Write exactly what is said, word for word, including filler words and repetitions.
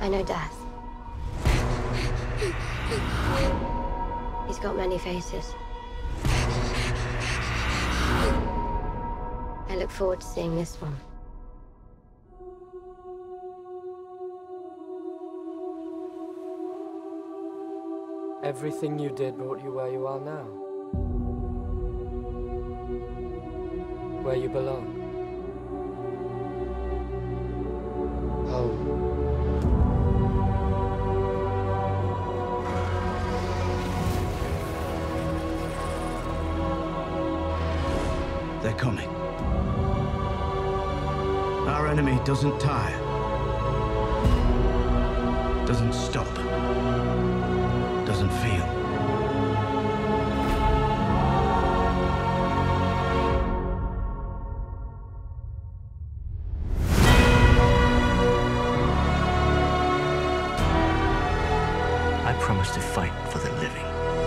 I know death. He's got many faces. I look forward to seeing this one. Everything you did brought you where you are now. Where you belong. Home. They're coming. Our enemy doesn't tire. Doesn't stop. Doesn't feel. I promise to fight for the living.